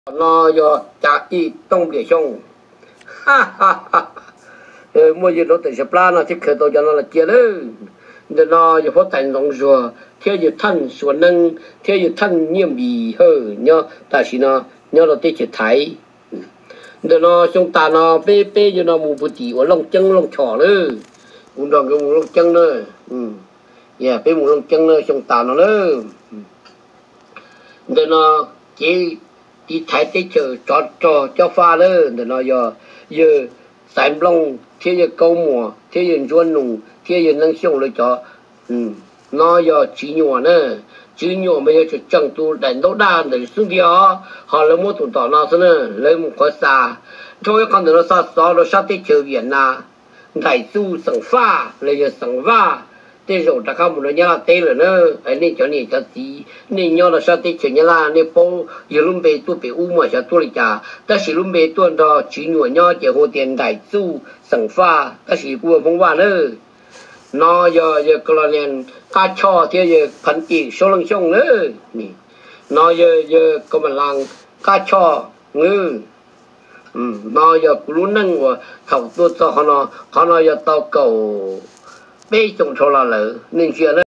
nó do trả ý tông địa xong ha ha ha mua gì nó tự sắp la nó chỉ khởi đầu cho nó là chia đấy để nó giờ phát thành rong rùa theo giờ thân số nâng theo giờ thân nhiệm bị hơ nhớ ta chỉ nó nhớ là tết chỉ thấy để nó trong ta nó bê bê cho nó mù bụi tỉ ở lông chân lông chỏ nữa cũng đòn cái mù lông chân nữa yeah bê mù lông chân nữa trong ta nó nữa để nó chỉ đi thấy tết chờ cho pha nữa để nó giờ sản lông theo giờ câu mùa theo giờ ruộng nùng theo giờ năng sốngเลยcho nó giờ chỉ nhỏ nữa chỉ nhỏ bây giờ chỉ chẳng tu đánh đấu đàn để xuống đi họ lấy một tụi tao nó nữa lấy một cái xa thôi con đứa nó sa nó sát tết chơi biển na đại du sẵn pha lấy giờ sẵn pha tết rồi ta không muốn nó nhớ tết rồi nữa anh nên cho nên cho gì nên nhớ là sát tết chơi nhớ là nên bao giờ lúc về tôi bị mà sao tôi lại trả ta chỉ lúc về tôi đó chỉ nhỏ nhớ chỉ hồ tiền đại du sẵn pha ta chỉ qua phong hoa nữa nó giờ cái này cá chó thì giờ phần chỉ số lượng xong nữa nè nó giờ có mà làm cá chó ngư nó giờ luôn năng của thầu tôi cho họ nó giờ tàu cầu bê trồng cho là lỡ nên chuyện đó